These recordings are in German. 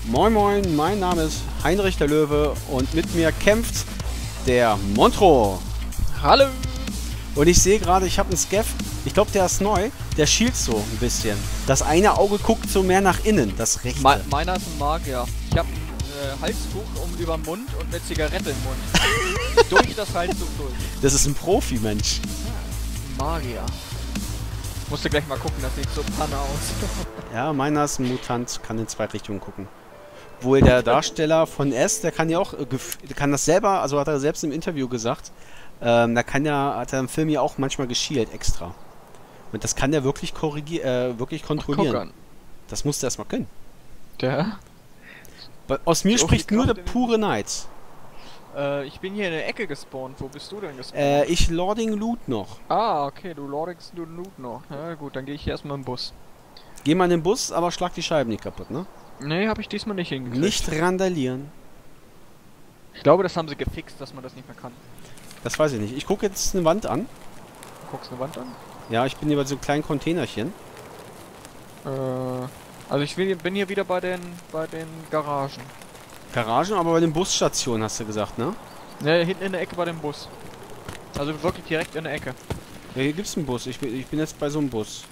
Moin Moin, mein Name ist Heinrich der Löwe und mit mir kämpft der Montro. Hallo! Und ich sehe gerade, ich habe einen Scav, ich glaube der ist neu, der schielt so ein bisschen. Das eine Auge guckt so mehr nach innen, das rechte. Meiner ist ein Magier. Ich habe ein Halstuch über den Mund und eine Zigarette im Mund. Durch das Halstuch durch. Das ist ein Profi, Mensch. Magier. Musste gleich mal gucken, das sieht so Panne aus. Ja, meiner ist ein Mutant, kann in zwei Richtungen gucken. Wohl der Darsteller von S, der kann ja auch, der kann das selber, also hat er selbst im Interview gesagt, da kann ja, hat er im Film ja auch manchmal geschielt extra. Und das kann der wirklich wirklich kontrollieren. Guck an. Das musst du erstmal können. Der? Aus mir So spricht viel nur der Kraft in pure Neid. Ich bin hier in der Ecke gespawnt. Wo bist du denn gespawnt? Ich Lording Loot noch. Ah, okay, du lordest du Loot noch. Ja gut, dann gehe ich hier erstmal im Bus. Geh mal in den Bus, aber schlag die Scheiben nicht kaputt, ne? Nee, habe ich diesmal nicht hingekriegt. Nicht randalieren. Ich glaube, das haben sie gefixt, dass man das nicht mehr kann. Das weiß ich nicht. Ich gucke jetzt eine Wand an. Du guckst eine Wand an? Ja, ich bin hier bei so einem kleinen Containerchen. Also ich bin hier wieder bei den Garagen. Garagen, aber bei den Busstationen hast du gesagt, ne? Ne, hinten in der Ecke bei dem Bus. Also wirklich direkt in der Ecke. Ja, hier gibt's einen Bus. Ich bin jetzt bei so einem Bus.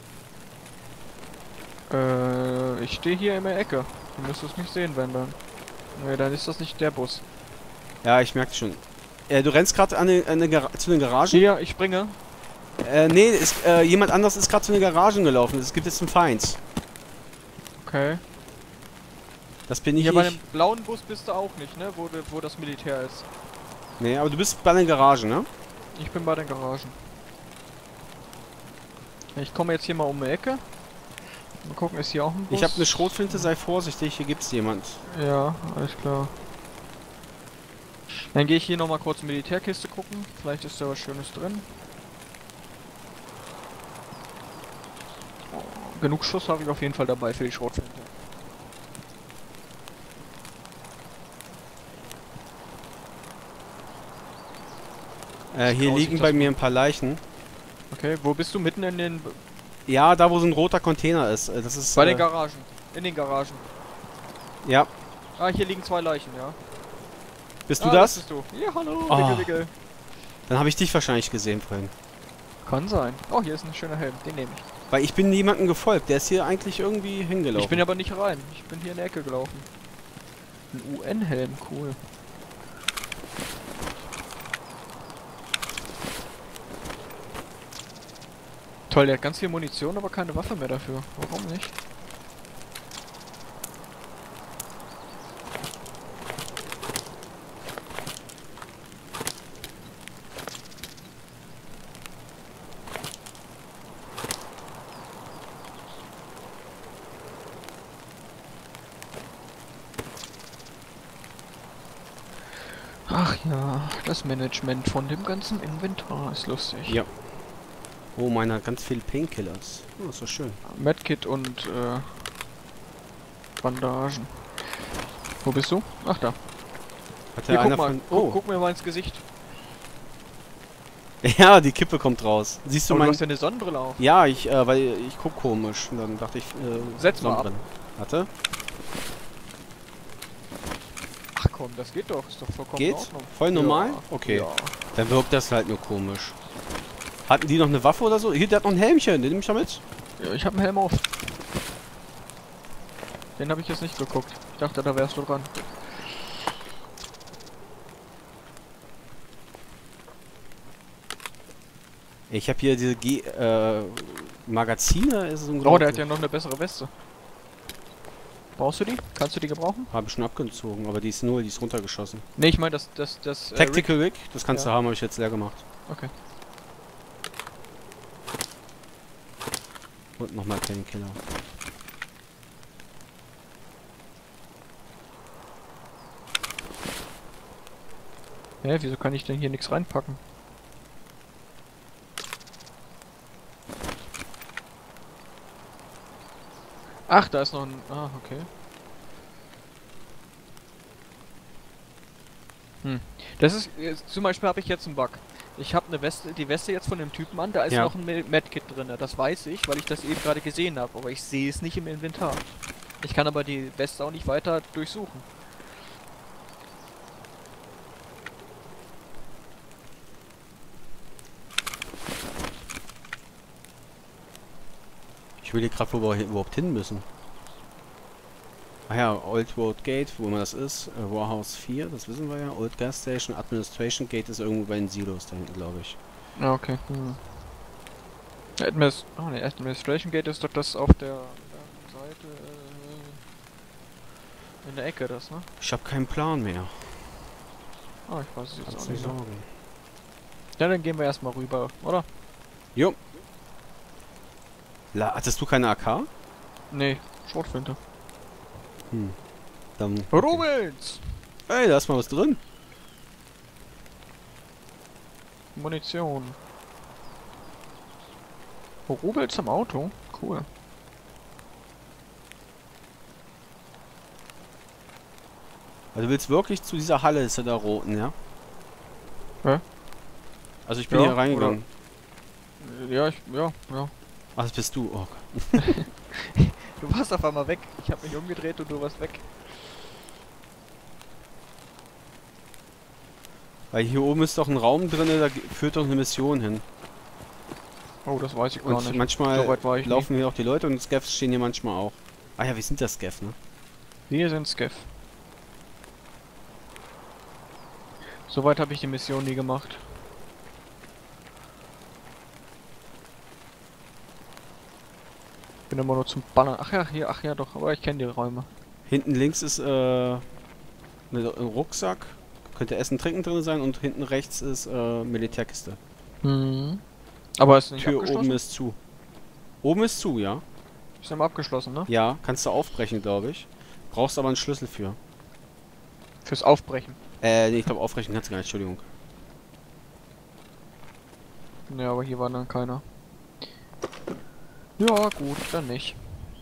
Ich stehe hier in der Ecke. Du müsstest mich sehen, wenn dann. Ne, dann ist das nicht der Bus. Ja, ich merke schon. Du rennst gerade zu den Garagen? Hier, ich springe. Nee, jemand anderes ist gerade zu den Garagen gelaufen. Es gibt jetzt einen Feind. Okay. Das bin ich Hier bei nicht. dem blauen Bus bist du auch nicht, ne? Wo das Militär ist. Nee, aber du bist bei den Garagen, ne? Ich bin bei den Garagen. Ich komme jetzt hier mal um die Ecke. Mal gucken, ist hier auch ein Bus? Ich habe eine Schrotflinte, sei vorsichtig, hier gibt's jemand. Ja, alles klar. Dann gehe ich hier nochmal kurz Militärkiste gucken. Vielleicht ist da was Schönes drin. Oh, genug Schuss habe ich auf jeden Fall dabei für die Schrotflinte. Hier liegen bei mir ein paar Leichen. Okay, wo bist du? Mitten in den... Ja, da wo so ein roter Container ist. Das ist Bei den Garagen. In den Garagen. Ja. Ah, hier liegen zwei Leichen, ja. Bist du das? Bist du. Ja, hallo, Oh. Wickel, Wickel. Dann habe ich dich wahrscheinlich gesehen vorhin. Kann sein. Oh, hier ist ein schöner Helm, den nehme ich. Weil ich bin niemandem gefolgt. Der ist hier eigentlich irgendwie hingelaufen. Ich bin aber nicht rein. Ich bin hier in der Ecke gelaufen. Ein UN-Helm, cool. Toll, der hat ganz viel Munition, aber keine Waffe mehr dafür. Warum nicht? Ach ja, das Management von dem ganzen Inventar ist lustig. Ja. Oh, meiner hat ganz viele Painkillers. Oh, ist doch schön. Medkit und Bandagen. Wo bist du? Ach da. Hat Hier, der einer guck mal. von... Oh. Guck mir mal ins Gesicht. Ja, die Kippe kommt raus. Siehst du Aber du mein... hast ja eine Sonnenbrille auf. Ja, weil ich guck komisch. Und dann dachte ich, Setz mal ab. Sonnenbrille. Warte. Ach komm, das geht doch. Ist doch vollkommen Geht? in Ordnung. Voll normal? Ja, Okay. Ja. Dann wirkt das halt nur komisch. Hatten die noch eine Waffe oder so? Hier, der hat noch ein Helmchen. Den nehme ich mal mit. Ja, ich habe einen Helm auf. Den habe ich jetzt nicht geguckt. Ich dachte, da wärst du dran. Ich habe hier diese Magazine. Ist so Oh, der hat ja noch eine bessere Weste. Brauchst du die? Kannst du die gebrauchen? Habe ich schon abgezogen, aber die ist runtergeschossen. Ne, ich meine das Tactical Rig, das kannst ja. du haben, habe ich jetzt leer gemacht. Okay. Und nochmal Painkiller. Hä, wieso kann ich denn hier nichts reinpacken? Ach, da ist noch ein... Ah, okay. Das ist... Zum Beispiel habe ich jetzt einen Bug. Ich habe eine Weste, die Weste jetzt von dem Typen an, da ist Ja. noch ein Medkit drin. Das weiß ich, weil ich das eben gerade gesehen habe, aber ich sehe es nicht im Inventar. Ich kann aber die Weste auch nicht weiter durchsuchen. Ich will hier gerade, wo wir hier überhaupt hin müssen. Ah ja, Old Road Gate, wo immer das ist. Warehouse 4, das wissen wir ja. Old Gas Station, Administration Gate ist irgendwo bei den Silos da hinten, glaube ich. Ja, okay. Administration Gate ist doch das auf der Seite in der Ecke, das, ne? Ich habe keinen Plan mehr. Ah, ich weiß es jetzt Kannst auch du nicht. sagen. Ja, dann gehen wir erstmal rüber, oder? Jo. Hattest du keine AK? Nee, Schrotflinte. Dann. Rubens! Ey, da ist mal was drin. Munition. Rubels am Auto? Cool. Also du willst wirklich zu dieser Halle, ist ja da roten, ja? Hä? Also ich bin Ja, hier reingegangen. Ja, ja. Ach, das bist du. Oh Gott. Du warst auf einmal weg. Ich habe mich umgedreht und du warst weg. Weil hier oben ist doch ein Raum drin, da führt doch eine Mission hin. Oh, das weiß ich gar Und nicht. manchmal So weit war ich laufen hier auch die Leute und Scavs stehen hier manchmal auch. Ah ja, wir sind das Scav, ne? Wir sind Scav. Soweit habe ich die Mission nie gemacht. Bin immer nur zum Ballern. Ach ja, hier, ach ja doch, aber ich kenne die Räume. Hinten links ist ein Rucksack. Könnte Essen, Trinken drin sein und hinten rechts ist Militärkiste. Mhm. Aber ist nicht Tür abgeschlossen? oben ist zu. Oben ist zu, ja? Ist immer abgeschlossen, ne? Ja, kannst du aufbrechen, glaube ich. Brauchst aber einen Schlüssel für. Fürs Aufbrechen. Nee, ich glaube aufbrechen kannst du gar nicht, Entschuldigung. Ja, aber hier war dann keiner. Ja, gut, dann nicht.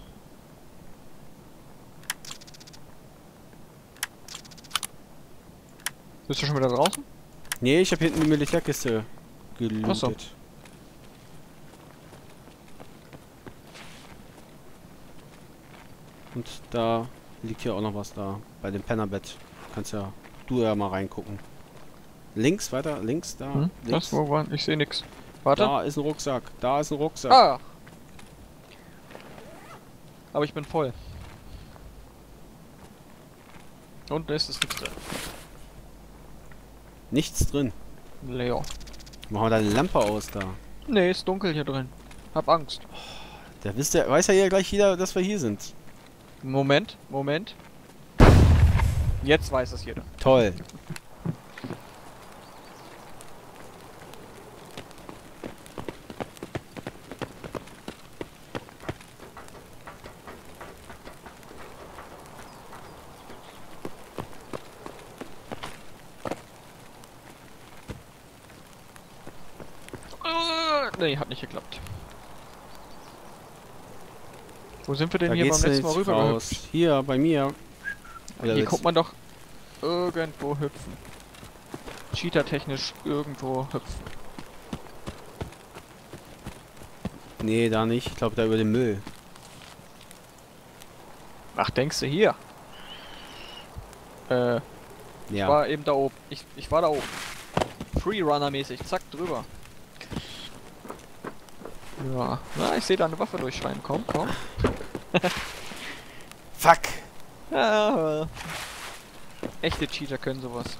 Bist du schon wieder draußen? Nee, ich habe hinten die Militärkiste gelootet. Ach so. Und da liegt hier auch noch was da. Bei dem Pennerbett. Kannst ja du ja mal reingucken. Links, weiter, links, da. Hm? Links. Was, wo war? Ich sehe nix. Warte. Da ist ein Rucksack. Da ist ein Rucksack. Ah! Aber ich bin voll. Und da ist es nichts drin. Nichts drin. Leo. Machen wir da eine Lampe aus da. Nee, ist dunkel hier drin. Hab Angst. Weiß ja gleich jeder, dass wir hier sind. Moment. Jetzt weiß es jeder. Toll. Nee, hat nicht geklappt. Wo sind wir denn Da hier beim geht's letzten Mal nicht rüber raus. gehüpft? Hier, bei mir. Hier kommt man doch irgendwo hüpfen. Cheater-technisch irgendwo hüpfen. Nee, da nicht. Ich glaube, da über den Müll. Ach, denkst du hier? Ich Ja. war eben da oben. Ich war da oben. Freerunner-mäßig. Zack, drüber. Ja. Na, ich sehe da eine Waffe durchscheinen. Komm. Fuck! Ja, echte Cheater können sowas.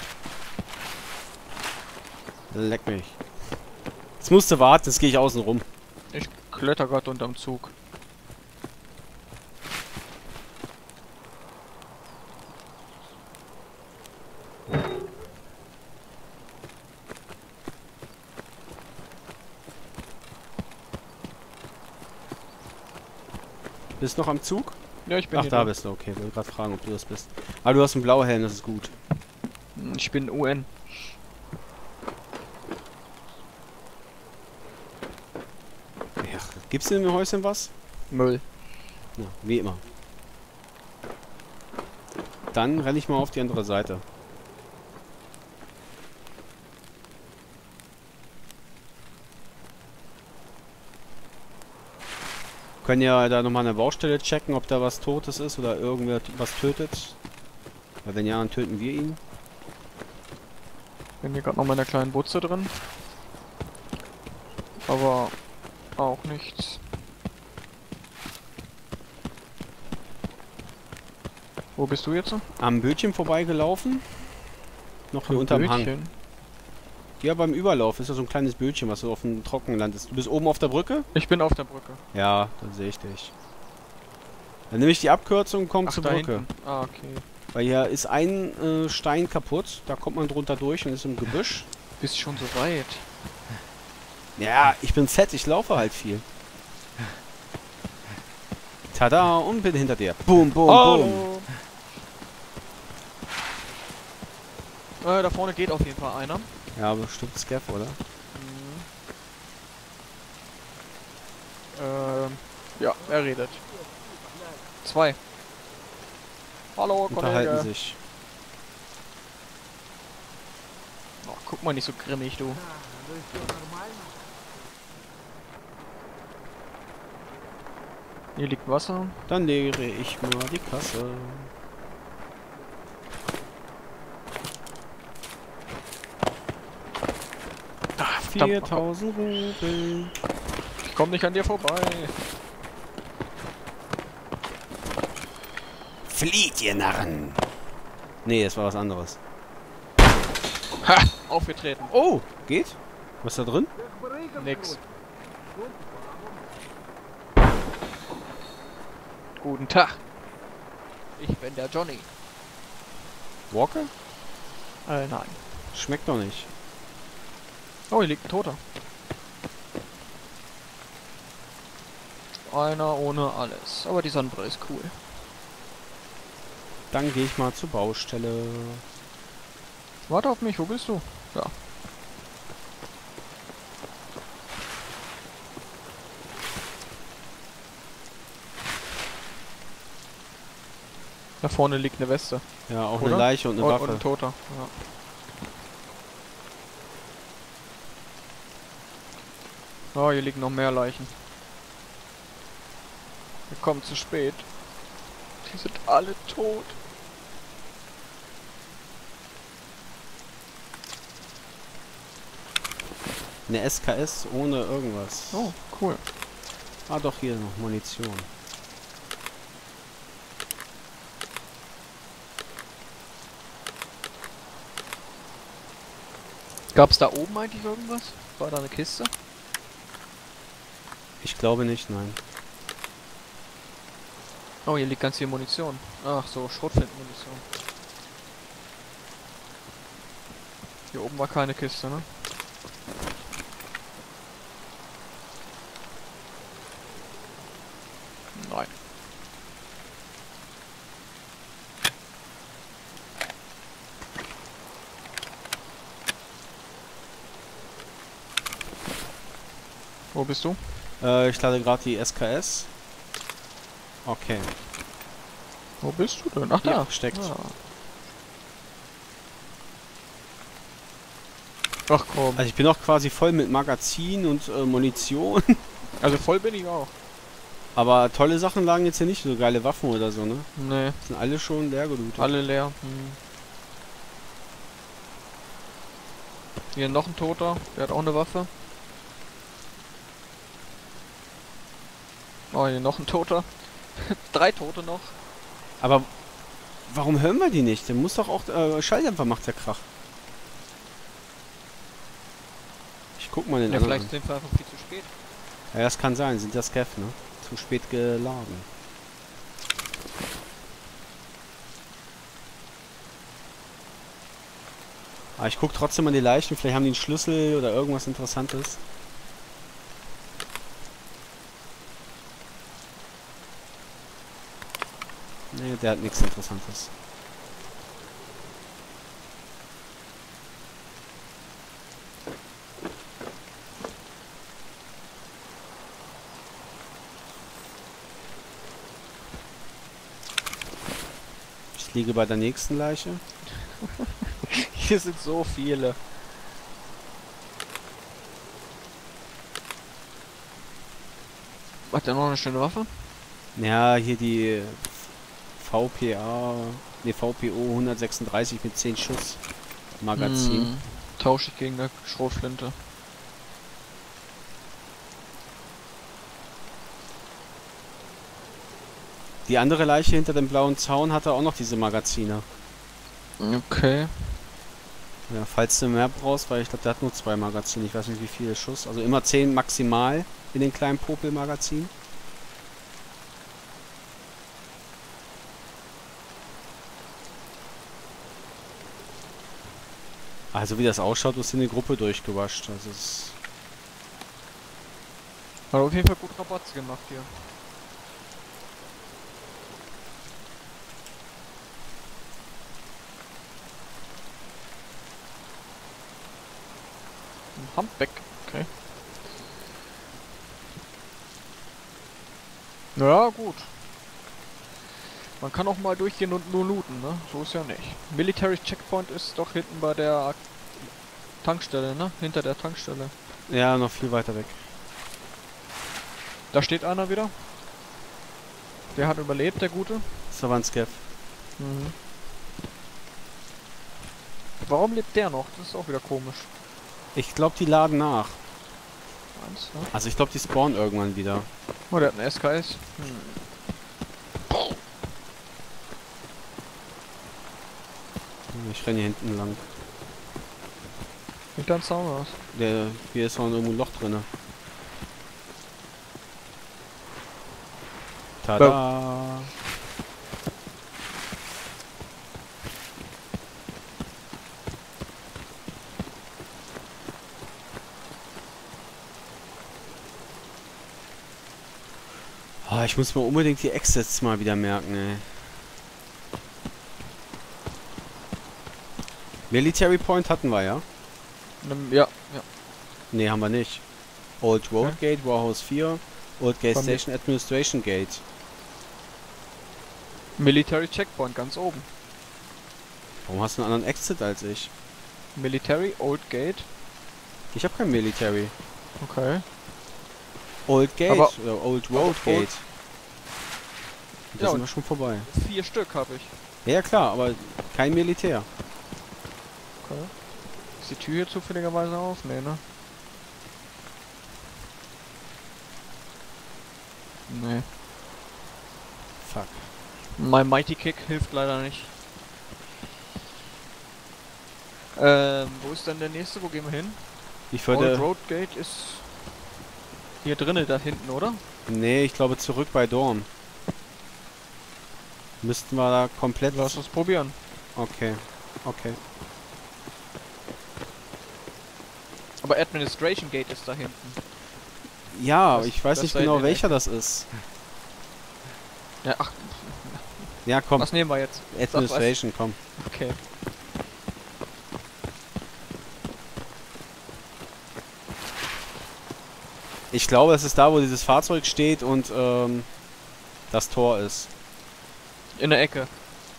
Leck mich. Jetzt musst du warten, jetzt gehe ich außen rum. Ich kletter gerade unterm Zug. Bist noch am Zug? Ja, ich bin Ach, hier da drin. bist du. Okay, ich wollte gerade fragen, ob du das bist. Aber du hast einen blauen Helm, das ist gut. Ich bin UN. Ja, gibt's denn im Häuschen was? Müll. Ja, wie immer. Dann renne ich mal auf die andere Seite. Können ja da nochmal eine Baustelle checken, ob da was Totes ist oder irgendwer was tötet. Weil wenn ja, dann töten wir ihn. Bin hier gerade noch in meiner kleinen Butze drin. Aber auch nichts. Wo bist du jetzt? Am Bötchen vorbeigelaufen. Noch hier unterm Hang. Bötchen? Ja, beim Überlauf ist ja so ein kleines Bötchen, was so auf dem Trockenland ist. Du bist oben auf der Brücke? Ich bin auf der Brücke. Ja, dann sehe ich dich. Dann nehme ich die Abkürzung und komme zur da Brücke. hinten. Ah, okay. Weil hier ist ein Stein kaputt. Da kommt man drunter durch und ist im Gebüsch. Bist schon so weit. Ja, ich bin fett, ich laufe halt viel. Tada, und bin hinter dir. Boom, boom, boom. Hallo. Da vorne geht auf jeden Fall einer. Ja, bestimmt Scav, oder? Ja, er redet. 2. Hallo, Unterhalten Kollege. sich. Oh, guck mal nicht so grimmig, du. Hier liegt Wasser. Dann leere ich mal die Kasse. Ah, verdammt. 4000 Rubel. Ich komm nicht an dir vorbei. Flieht, ihr Narren! Nee, das war was anderes. Ha! Aufgetreten. Oh, geht? Was ist da drin? Nix. Guten Tag. Ich bin der Johnny. Walker? Nein. Schmeckt doch nicht. Oh, hier liegt ein Toter. Einer ohne alles. Aber die Sonnenbrille ist cool. Dann gehe ich mal zur Baustelle. Warte auf mich, wo bist du? Ja. Da vorne liegt eine Weste. Ja, auch Oder? eine Leiche und eine Waffe. Und ein Toter. Ja. Oh, hier liegen noch mehr Leichen. Wir kommen zu spät. Die sind alle tot. Eine SKS ohne irgendwas. Oh, cool. Ah, doch, hier noch Munition. Gab's da oben eigentlich irgendwas? War da eine Kiste? Ich glaube nicht, nein. Oh, hier liegt ganz viel Munition. Ach so, Schrotflintenmunition. Hier oben war keine Kiste, ne? Nein. Wo bist du? Ich lade gerade die SKS. Okay. Wo bist du denn? Ach, Ja, da. steckt. Ah. Ach komm. Also ich bin auch quasi voll mit Magazin und Munition. Also voll bin ich auch. Aber tolle Sachen lagen jetzt hier nicht, so geile Waffen oder so, ne? Nee, Sind alle schon leer gelootet. alle leer. Hier noch ein Toter. Der hat auch eine Waffe. Oh, hier noch ein Toter. 3 Tote noch. Aber warum hören wir die nicht? Der muss doch auch... Schalldämpfer macht der Krach. Ich guck mal den Ja, anderen vielleicht sind wir einfach viel zu spät. an. Ja, das kann sein. Sind das Scav, ne? Zu spät geladen. Aber ich guck trotzdem an die Leichen. Vielleicht haben die einen Schlüssel oder irgendwas Interessantes. Nee, der hat nichts Interessantes. Ich liege bei der nächsten Leiche. Hier sind so viele. Hat der noch eine schöne Waffe? Ja, hier die VPO 136 mit 10 Schuss Magazin. Tausche ich gegen eine Schrotflinte. Die andere Leiche hinter dem blauen Zaun hatte auch noch diese Magazine. Okay. Ja, falls du mehr brauchst, weil ich glaube, der hat nur 2 Magazine. Ich weiß nicht, wie viele Schuss. Also immer 10 maximal in den kleinen Popel-Magazin. Also wie das ausschaut, ist in die Gruppe durchgewascht. Also es Hat auf jeden Fall gut Rabatz gemacht hier. Ein Humpback, okay. Ja, gut. Man kann auch mal durchgehen und nur looten, ne? So ist ja nicht. Military Checkpoint ist doch hinten bei der Tankstelle, ne? Hinter der Tankstelle. ja, noch viel weiter weg. Da steht einer wieder. Der hat überlebt, der Gute. Savanskev. Mhm. Warum lebt der noch? Das ist auch wieder komisch. Ich glaube, die laden nach. Meinst du? Also ich glaube, die spawnen irgendwann wieder. Oh, der hat einen SKS. Ich renne hier hinten lang. Hinter dem Zaun aus. Hier ist noch irgendwo ein Loch drin. Tada! Oh, ich muss mir unbedingt die Exits mal wieder merken, ey. Military Point hatten wir, ja? Ja, ja. Ne, haben wir nicht. Old Road Gate, Warhouse 4, Old Gate Station, Administration Gate. Military Checkpoint ganz oben. Warum hast du einen anderen Exit als ich? Military, Old Gate. Ich habe kein Military. Okay. Old Gate, Aber- oder Old Road aber Old- Gate. Da Ja, sind wir schon vorbei. 4 Stück habe ich. Ja klar, aber kein Militär. Okay. Ist die Tür hier zufälligerweise auf? Nee, ne? Nee. Fuck. Mein Mighty Kick hilft leider nicht. Wo ist denn der nächste? Wo gehen wir hin? Ich Old würde... Road Gate ist hier drinnen, da hinten, oder? Nee, ich glaube zurück bei Dorm. Müssten wir da komplett... Lass uns probieren. Okay. Okay. Aber Administration Gate ist da hinten. Ja, Das- ich weiß das nicht da in genau der welcher das ist. Ja, ach, Ja, komm. was nehmen wir jetzt? Sag was. Administration, komm. Okay. Ich glaube, es ist da, wo dieses Fahrzeug steht und das Tor ist. In der Ecke.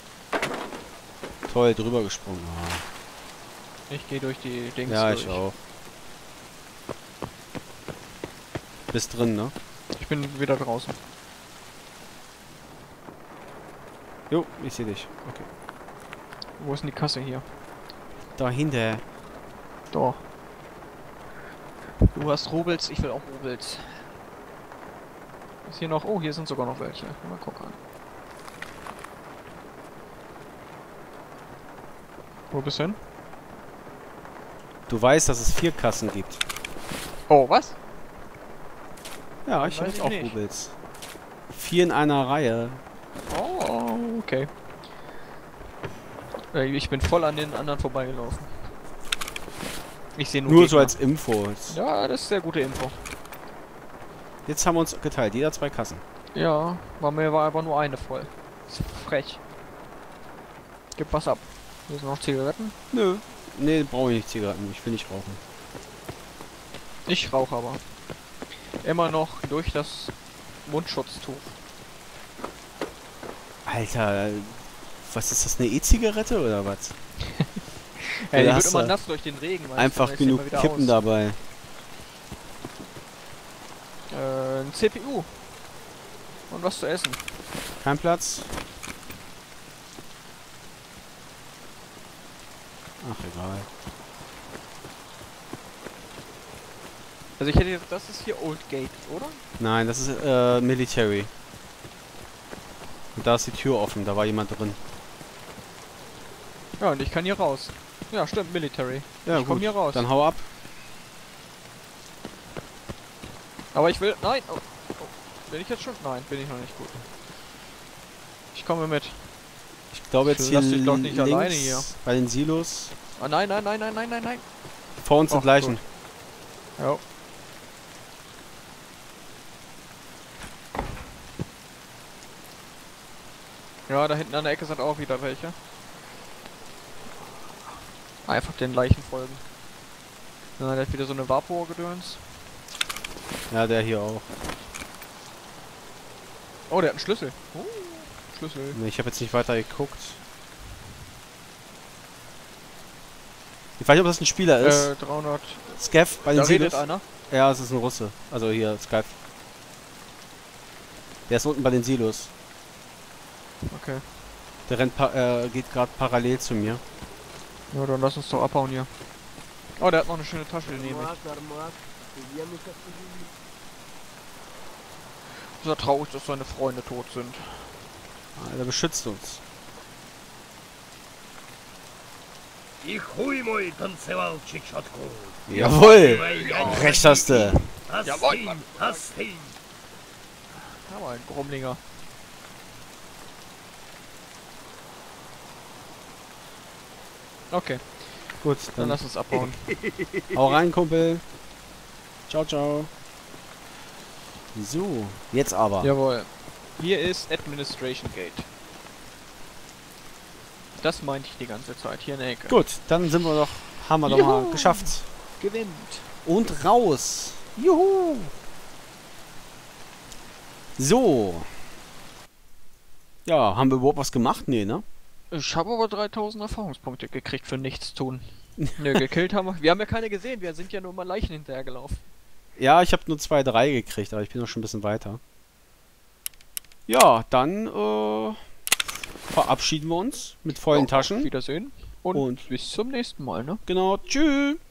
Toll, drüber gesprungen. Ah. Ich gehe durch die Dings Ja, durch. ich auch. Bist drin, ne? Ich bin wieder draußen. Jo, ich sehe dich. Okay. Wo ist denn die Kasse hier? Dahinter. Doch. Du hast Rubels, ich will auch Rubels. Ist hier noch... Oh, hier sind sogar noch welche. Mal gucken. Wo bist du hin? Du weißt, dass es 4 Kassen gibt. Oh, was? Ja, ich Weiß habe ich auch nicht. Rubels. 4 in einer Reihe. Oh, okay. Ich bin voll an den anderen vorbeigelaufen. Ich sehe nur Nur so Gegner. als Info. Ja, das ist sehr gute Info. Jetzt haben wir uns geteilt. Jeder 2 Kassen. Ja, bei mir war aber nur eine voll. Ist frech. Gib was ab. Hier sind noch Zigaretten. Nö. Nee, brauche ich nicht Zigaretten. Ich will nicht rauchen. Ich rauche aber. Immer noch durch das Mundschutztuch. Alter, was ist das? Eine E-Zigarette oder was? Ja, die da wird hast immer du nass durch den Regen. weißt du, Einfach dann ist die genug immer wieder Kippen aus. dabei. Ein CPU. Und was zu essen. Kein Platz. Ach, egal. Also ich hätte jetzt, das ist hier Old Gate, oder? Nein, das ist Military. Und da ist die Tür offen, da war jemand drin. Ja, und ich kann hier raus. Ja, stimmt, Military. Ja, Ich komm hier raus. Dann hau ab. Aber ich will... Nein! Oh. Bin ich jetzt schon? Nein, bin ich noch nicht gut. Ich komme mit. Ich glaube jetzt Ich hier lass dich doch nicht links alleine hier. bei den Silos. Ah, nein, nein, nein, nein, nein, nein, nein. Vor uns sind Ach, Leichen. Ja. Ja, da hinten an der Ecke sind auch wieder welche. Einfach den Leichen folgen. Na, der hat wieder so eine Vapor-Gedöns. Ja, der hier auch. Oh, der hat einen Schlüssel. Oh, Schlüssel. Nee, ich habe jetzt nicht weiter geguckt. Ich weiß nicht, ob das ein Spieler ist. 300. Scav bei den Da redet Silos. einer. Ja, es ist ein Russe. Also hier, Scav. Der ist unten bei den Silos. Okay. Der rennt geht gerade parallel zu mir. Ja, dann lass uns doch abhauen hier. Oh, der hat noch eine schöne Tasche, die nehme ich. Ist ja traurig, dass seine Freunde tot sind. Ah, der beschützt uns. Jawohl! Recht hast du. Jawohl, Mann. Aber ein Grummlinger. Okay, Gut, dann dann lass uns abhauen. hau rein, Kumpel. Ciao, ciao. So, jetzt aber. Jawohl. Hier ist Administration Gate. Das meinte ich die ganze Zeit, hier in der Ecke. Gut, dann sind wir doch, haben wir doch Juhu. mal geschafft. Gewinnt. Und raus. Juhu. So. Ja, haben wir überhaupt was gemacht? Nee, ne? Ich habe aber 3000 Erfahrungspunkte gekriegt für nichts tun. Ne, gekillt haben wir. Wir haben ja keine gesehen, wir sind ja nur mal Leichen hinterhergelaufen. Ja, ich habe nur 2, 3 gekriegt, aber ich bin noch schon ein bisschen weiter. Ja, dann verabschieden wir uns mit vollen Taschen. Auf Wiedersehen und bis zum nächsten Mal, ne? Genau, tschüss.